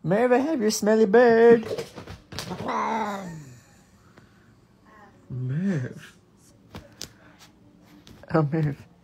Merv, I have your smelly bird. Merv. Oh, Merv.